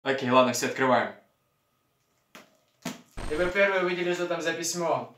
Окей, ладно, все открываем. И вы первые увидели, что там за письмо.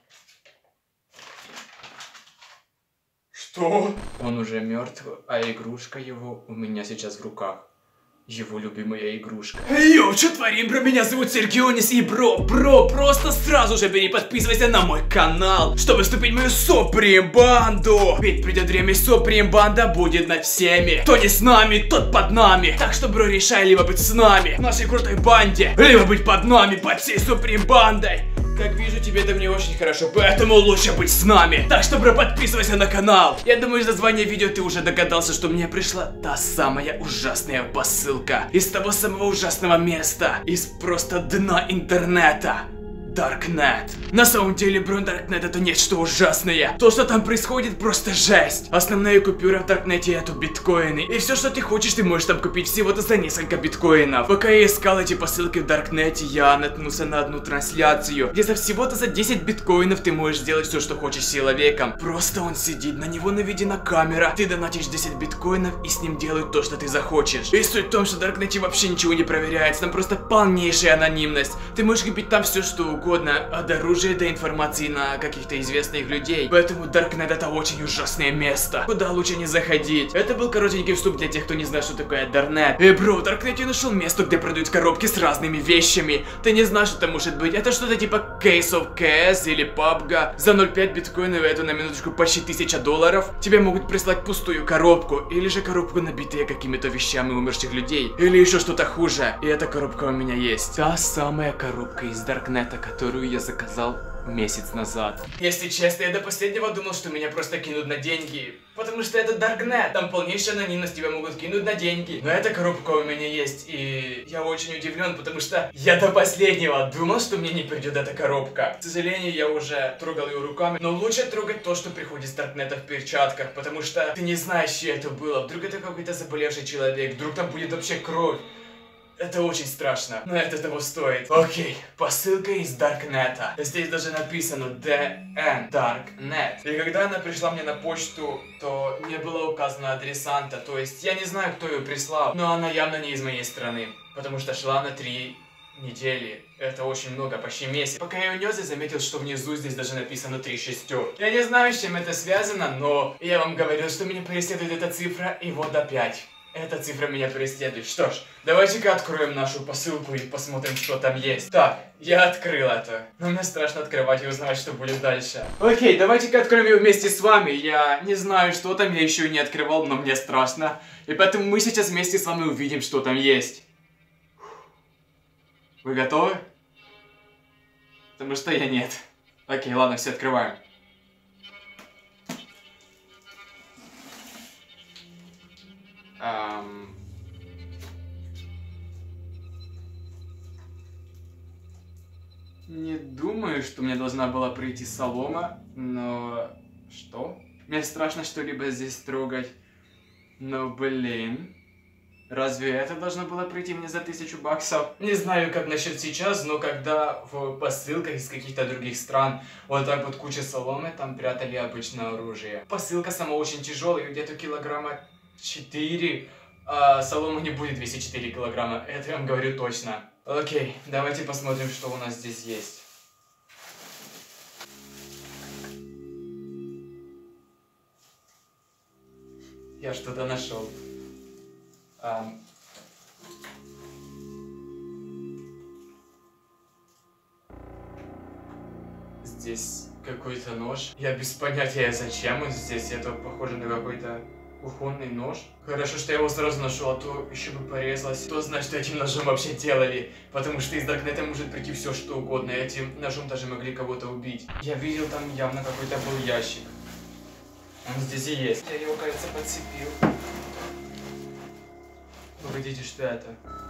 Что? Он уже мертв, а игрушка его у меня сейчас в руках. Его любимая игрушка. Йоу, что творим, бро? Меня зовут Сергионис, и бро, просто сразу же бери, подписывайся на мой канал, чтобы вступить в мою Суприм-банду. Ведь придет время, Суприм-банда будет над всеми. Кто не с нами, тот под нами. Так что, бро, решай либо быть с нами, в нашей крутой банде, либо быть под нами, под всей Суприм-бандой. Как вижу, тебе это не очень хорошо, поэтому лучше быть с нами. Так что, бро, подписывайся на канал. Я думаю, из названия видео ты уже догадался, что мне пришла та самая ужасная посылка. Из того самого ужасного места. Из просто дна интернета. Darknet. На самом деле, бро, Darknet это нечто ужасное. То, что там происходит, просто жесть. Основная купюра в Даркнете это биткоины. И все, что ты хочешь, ты можешь там купить всего-то за несколько биткоинов. Пока я искал эти посылки в Даркнете, я наткнулся на одну трансляцию, где за всего-то за 10 биткоинов ты можешь сделать все, что хочешь с человеком. Просто он сидит, на него наведена камера, ты донатишь 10 биткоинов и с ним делают то, что ты захочешь. И суть в том, что в Даркнете вообще ничего не проверяется, там просто полнейшая анонимность. Ты можешь купить там все, что угодно. От оружия до информации на каких-то известных людей. Поэтому Darknet это очень ужасное место, куда лучше не заходить. Это был коротенький вступ для тех, кто не знает, что такое Darknet. Бро, в Darknet я нашел место, где продают коробки с разными вещами. Ты не знаешь, что это может быть. Это что-то типа Case of CS или PUBG. За 0,5 биткоинов это на минуточку почти $1000. Тебе могут прислать пустую коробку. Или же коробку, набитую какими-то вещами умерших людей. Или еще что-то хуже. И эта коробка у меня есть. Та самая коробка из Даркнета, которую я заказал месяц назад. Если честно, я до последнего думал, что меня просто кинут на деньги. Потому что это Darknet, там полнейшая анонимность, тебя могут кинуть на деньги. Но эта коробка у меня есть, и я очень удивлен, потому что я до последнего думал, что мне не придет эта коробка. К сожалению, я уже трогал ее руками, но лучше трогать то, что приходит с Даркнета в перчатках, потому что ты не знаешь, что это было. Вдруг это какой-то заболевший человек, вдруг там будет вообще кровь. Это очень страшно, но это того стоит. Окей, посылка из Даркнета. Здесь даже написано DN, Darknet. И когда она пришла мне на почту, то не было указано адресанта. То есть я не знаю, кто ее прислал, но она явно не из моей страны, потому что шла на 3 недели. Это очень много, почти месяц. Пока я унес, я заметил, что внизу здесь даже написано 3 шестерки. Я не знаю, с чем это связано, но я вам говорил, что меня преследует эта цифра, и вот опять. Эта цифра меня преследует. Что ж, давайте-ка откроем нашу посылку и посмотрим, что там есть. Так, я открыл это. Но мне страшно открывать и узнавать, что будет дальше. Окей, давайте-ка откроем ее вместе с вами. Я не знаю, что там, я еще не открывал, но мне страшно. И поэтому мы сейчас вместе с вами увидим, что там есть. Вы готовы? Потому что я нет. Окей, ладно, все открываем. Не думаю, что мне должна была прийти солома, но... Что? Мне страшно что-либо здесь трогать. Но, блин... Разве это должно было прийти мне за $1000? Не знаю, как насчет сейчас, но когда в посылках из каких-то других стран вот так вот куча соломы, там прятали обычное оружие. Посылка сама очень тяжелая, где-то килограмма 4, а солома не будет весить 4 килограмма, это я вам говорю точно. Окей, давайте посмотрим, что у нас здесь есть. Я что-то нашел. Здесь какой-то нож. Я без понятия, зачем он здесь. Это похоже на какой-то кухонный нож. Хорошо, что я его сразу нашел, а то еще бы порезалось. Кто знает, что этим ножом вообще делали. Потому что из Даркнета может прийти все, что угодно. Этим ножом даже могли кого-то убить. Я видел, там явно какой-то был ящик. Он здесь и есть. Я его, кажется, подцепил. Погодите, что это?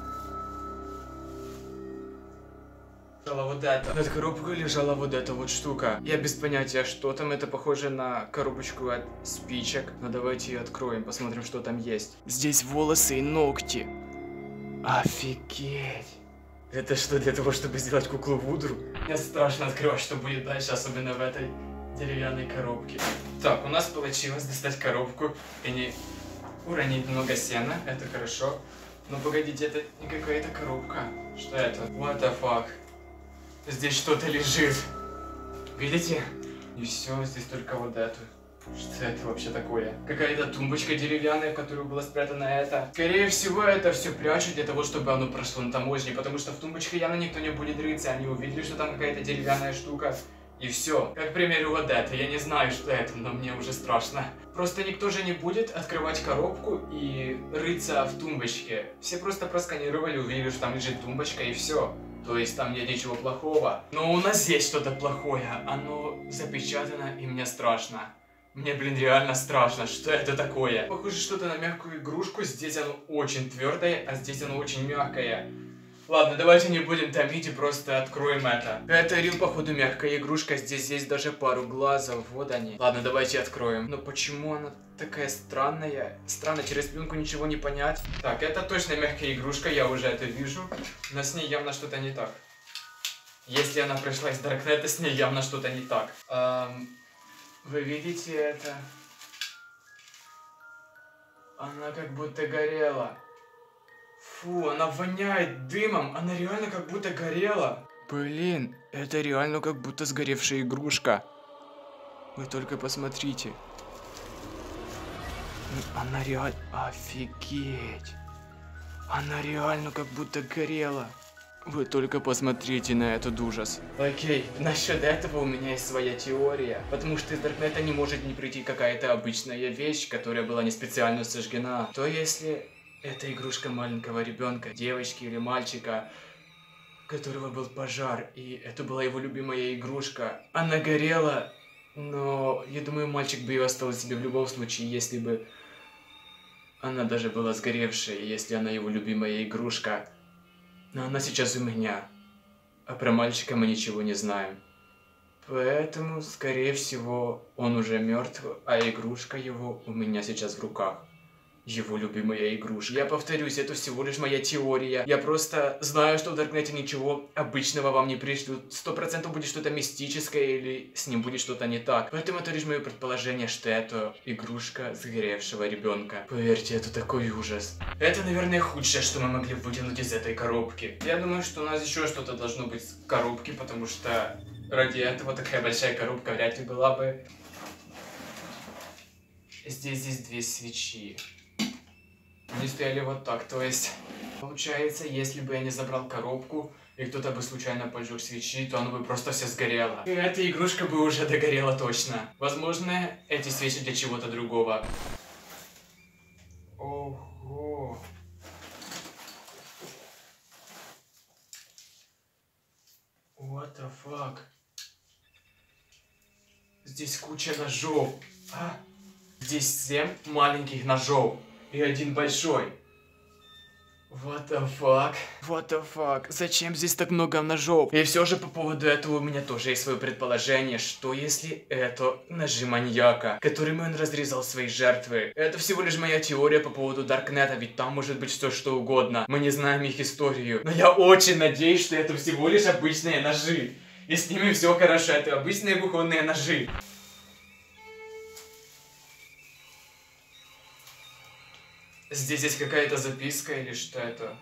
Лежала вот это. Над коробкой лежала вот эта вот штука. Я без понятия, что там. Это похоже на коробочку от спичек. Но давайте ее откроем, посмотрим, что там есть. Здесь волосы и ногти. Офигеть. Это что, для того, чтобы сделать куклу Вудру? Мне страшно открывать, что будет дальше, особенно в этой деревянной коробке. Так, у нас получилось достать коробку и не уронить много сена. Это хорошо. Ну погодите, это не какая-то коробка. Что это? What the fuck? Здесь что-то лежит. Видите? И все, здесь только вот это. Что это вообще такое? Какая-то тумбочка деревянная, в которую было спрятано это. Скорее всего, это все прячут для того, чтобы оно прошло на таможне, потому что в тумбочке явно никто не будет рыться. Они увидели, что там какая-то деревянная штука. И все. Как, к примеру, вот это. Я не знаю, что это, но мне уже страшно. Просто никто же не будет открывать коробку и рыться в тумбочке. Все просто просканировали, увидели, что там лежит тумбочка, и все. То есть там нет ничего плохого. Но у нас есть что-то плохое. Оно запечатано, и мне страшно. Мне, блин, реально страшно. Что это такое? Похоже что-то на мягкую игрушку. Здесь оно очень твердое, а здесь оно очень мягкое. Ладно, давайте не будем томить и просто откроем это. Это Рил, походу, мягкая игрушка. Здесь есть даже пару глазов. Вот они. Ладно, давайте откроем. Но почему она такая странная? Странно, через пленку ничего не понять. Так, это точно мягкая игрушка, я уже это вижу. Но с ней явно что-то не так. Если она пришла из Даркнета, с ней явно что-то не так. Вы видите это? Она как будто горела. Фу, она воняет дымом. Она реально как будто горела. Блин, это реально как будто сгоревшая игрушка. Вы только посмотрите. Она реально... Офигеть. Она реально как будто горела. Вы только посмотрите на этот ужас. Окей, насчет этого у меня есть своя теория. Потому что из Даркнета не может не прийти какая-то обычная вещь, которая была не специально сожжена. То если это игрушка маленького ребенка, девочки или мальчика, у которого был пожар, и это была его любимая игрушка. Она горела, но я думаю, мальчик бы ее оставил себе в любом случае, если бы она даже была сгоревшая, если она его любимая игрушка. Но она сейчас у меня, а про мальчика мы ничего не знаем. Поэтому, скорее всего, он уже мертв, а игрушка его у меня сейчас в руках. Его любимая игрушка. Я повторюсь, это всего лишь моя теория. Я просто знаю, что в Даркнете ничего обычного вам не пришлют. 100% будет что-то мистическое или с ним будет что-то не так. Поэтому это лишь мое предположение, что это игрушка сгоревшего ребенка. Поверьте, это такой ужас. Это, наверное, худшее, что мы могли вытянуть из этой коробки. Я думаю, что у нас еще что-то должно быть в коробке, потому что ради этого такая большая коробка вряд ли была бы. Здесь две свечи. Они стояли вот так, то есть, получается, если бы я не забрал коробку, и кто-то бы случайно поджег свечи, то оно бы просто все сгорело. И эта игрушка бы уже догорела точно. Возможно, эти свечи для чего-то другого. Ого. What the fuck? Здесь куча ножов. Здесь 7 маленьких ножов. И один большой. What the fuck? What the fuck? Зачем здесь так много ножов? И все же по поводу этого у меня тоже есть свое предположение, что если это ножи маньяка, которыми он разрезал свои жертвы. Это всего лишь моя теория по поводу Даркнета, ведь там может быть все что угодно. Мы не знаем их историю. Но я очень надеюсь, что это всего лишь обычные ножи. И с ними все хорошо, это обычные кухонные ножи. Здесь есть какая-то записка или что это?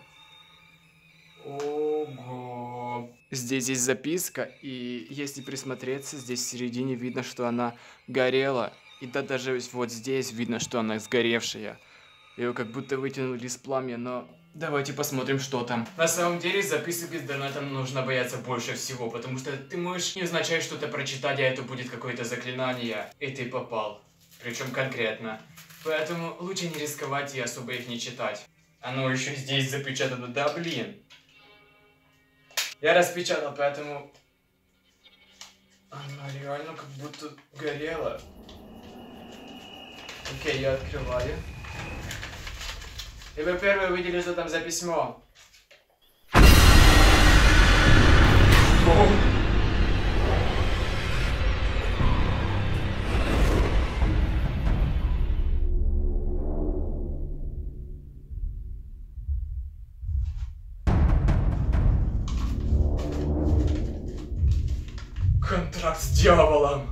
Ого. Здесь есть записка, и если присмотреться, здесь в середине видно, что она горела. И да, даже вот здесь видно, что она сгоревшая. Ее как будто вытянули из пламя, но давайте посмотрим, что там. На самом деле, записок из Даркнета нужно бояться больше всего, потому что ты можешь невзначай что-то прочитать, а это будет какое-то заклинание, и ты попал. Причем конкретно. Поэтому лучше не рисковать и особо их не читать. Оно еще здесь запечатано, да блин. Я распечатал, поэтому... Она реально как будто горела. Окей, я открываю. И вы первые увидели, что там за письмо. Контракт с дьяволом.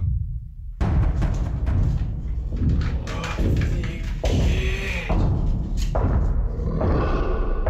Офигеть.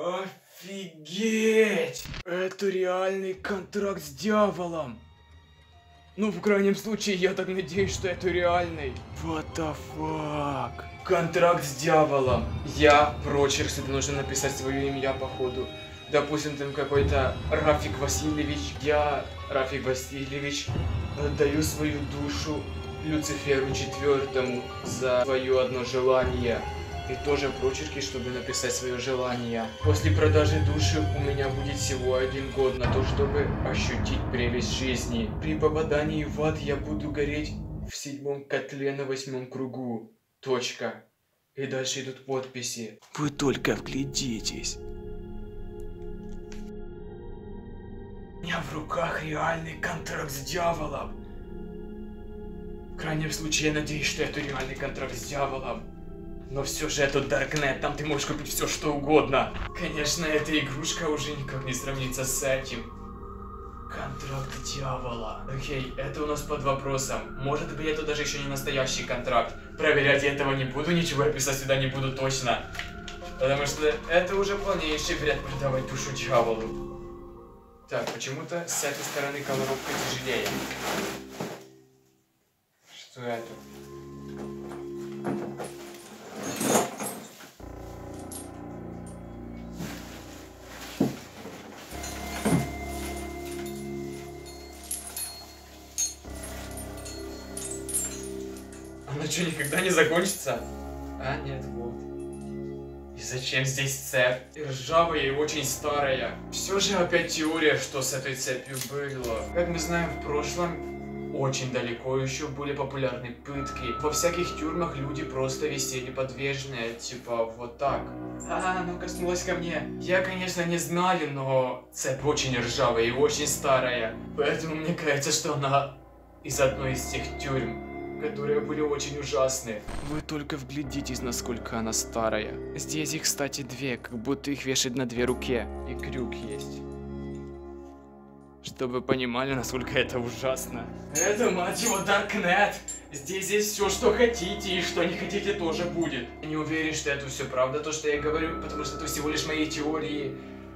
Офигеть! Это реальный контракт с дьяволом. Ну, в крайнем случае, я так надеюсь, что это реальный. What the fuck? Контракт с дьяволом. Я прочерк, себе нужно написать свое имя, походу. Допустим, там какой-то Рафик Васильевич. Я, Рафик Васильевич, отдаю свою душу Люциферу IV за свое одно желание. И тоже прочерки, чтобы написать свое желание. После продажи души у меня будет всего 1 год на то, чтобы ощутить прелесть жизни. При попадании в ад я буду гореть в 7-м котле на 8-м кругу. Точка. И дальше идут подписи. Вы только вглядитесь. У меня в руках реальный контракт с дьяволом. В крайнем случае, я надеюсь, что это реальный контракт с дьяволом. Но все же это Darknet, там ты можешь купить все что угодно. Конечно, эта игрушка уже никак не сравнится с этим. Контракт дьявола. Окей, это у нас под вопросом. Может быть, это даже еще не настоящий контракт. Проверять я этого не буду, ничего я писать сюда не буду точно. Потому что это уже полнейший бред продавать душу дьяволу. Так, почему-то с этой стороны колоровка тяжелее. Что это? Она что, никогда не закончится? А, нет, вот. И зачем здесь цепь? Ржавая и очень старая. Все же опять теория, что с этой цепью было. Как мы знаем, в прошлом очень далеко еще были популярны пытки. Во всяких тюрьмах люди просто висели подвижные, типа вот так. Она коснулась ко мне. Я, конечно, не знал, но цепь очень ржавая и очень старая. Поэтому мне кажется, что она из одной из тех тюрьм, которые были очень ужасные. Вы только вглядитесь, насколько она старая. Здесь их, кстати, 2, как будто их вешают на 2 руки. И крюк есть. Чтобы вы понимали, насколько это ужасно. Это, мать его, Darknet. Здесь есть все, что хотите, и что не хотите, тоже будет. Я не уверен, что это все правда, то, что я говорю, потому что это всего лишь мои теории.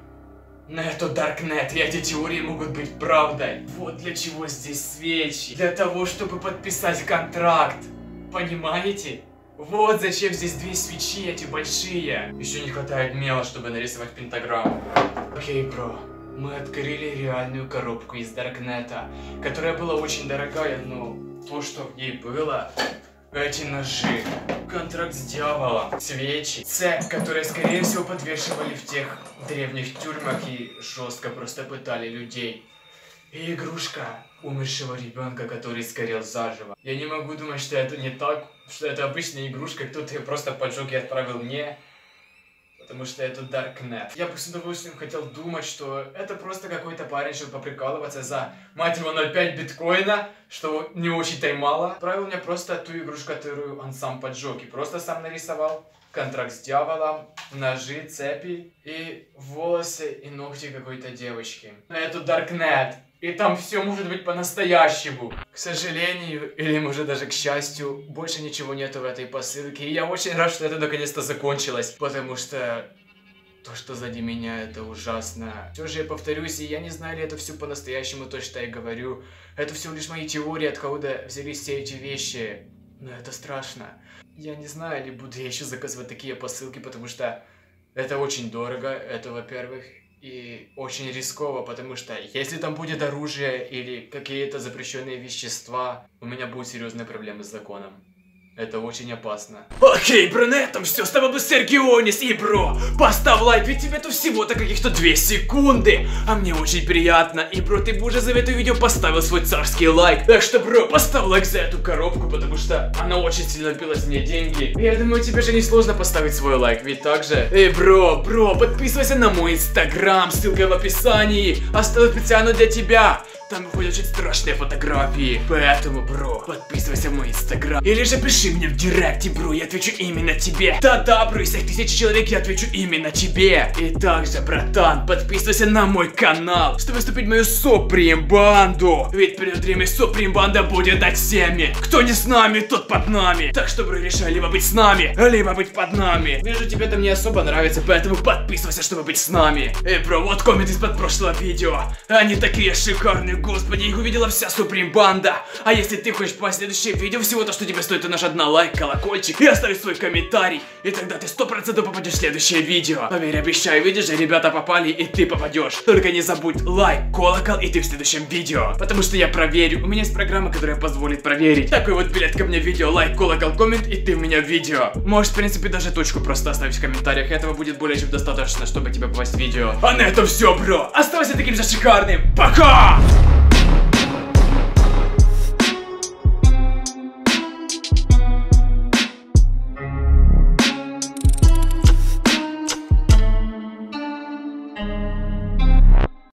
Но это Darknet, и эти теории могут быть правдой. Вот для чего здесь свечи. Для того, чтобы подписать контракт. Понимаете? Вот зачем здесь 2 свечи, эти большие. Еще не хватает мела, чтобы нарисовать пентаграмму. Окей, бро. Мы открыли реальную коробку из Даркнета, которая была очень дорогая, но то, что в ней было... Эти ножи, контракт с дьяволом, свечи, цепь, которые, скорее всего, подвешивали в тех древних тюрьмах и жестко просто пытали людей. И игрушка умершего ребенка, который сгорел заживо. Я не могу думать, что это не так, что это обычная игрушка, кто-то ее просто поджег и отправил мне. Потому что это Darknet. Я бы с удовольствием хотел думать, что это просто какой-то парень, чтобы поприкалываться за, мать его, 0,5 биткоина, что не очень-то и мало. Отправил мне просто ту игрушку, которую он сам поджег, и просто сам нарисовал. Контракт с дьяволом, ножи, цепи и волосы и ногти какой-то девочки. Это Darknet. И там все может быть по-настоящему. К сожалению, или может даже к счастью, больше ничего нету в этой посылке. И я очень рад, что это наконец-то закончилось. Потому что то, что сзади меня, это ужасно. Все же я повторюсь, и я не знаю, ли это все по-настоящему, то, что я говорю. Это всего лишь мои теории, откуда взялись все эти вещи. Но это страшно. Я не знаю, ли буду я еще заказывать такие посылки, потому что это очень дорого, это во-первых. И очень рисково, потому что если там будет оружие или какие-то запрещенные вещества, у меня будут серьезные проблемы с законом. Это очень опасно. Окей, бро, на этом все. С тобой был Сергионис. И, бро, поставь лайк, ведь тебе тут всего-то каких-то 2 секунды. А мне очень приятно. И, бро, ты бы уже за это видео поставил свой царский лайк. Так что, бро, поставь лайк за эту коробку, потому что она очень сильно впилась мне деньги. И я думаю, тебе же не сложно поставить свой лайк, ведь так же? Эй, бро, подписывайся на мой инстаграм, ссылка в описании. Оставлю специально для тебя. Там выходят очень страшные фотографии. Поэтому, бро, подписывайся в мой инстаграм. Или же пиши мне в директе, бро, я отвечу именно тебе. Да-да, бро, из всех 1000 человек я отвечу именно тебе. И также, братан, подписывайся на мой канал, чтобы вступить в мою соприм-банду. Ведь придет время, соприм-банда будет над всеми. Кто не с нами, тот под нами. Так что, бро, решай либо быть с нами, либо быть под нами. Вижу, тебе там не особо нравится, поэтому подписывайся, чтобы быть с нами. Эй, бро, вот коммент из-под прошлого видео. Они такие шикарные, господи, их увидела вся суприм-банда. А если ты хочешь попасть в следующее видео, всего то, что тебе стоит, это нажать на лайк, колокольчик и оставить свой комментарий. И тогда ты 100% попадешь в следующее видео. Поверь, обещаю, видишь же, ребята попали, и ты попадешь. Только не забудь лайк, колокол, и ты в следующем видео. Потому что я проверю, у меня есть программа, которая позволит проверить. Такой вот билет ко мне в видео, лайк, колокол, коммент, и ты у меня в видео. Можешь, в принципе, даже точку просто оставить в комментариях, этого будет более чем достаточно, чтобы тебе попасть в видео. А на этом все, бро. Оставайся таким же шикарным. Пока!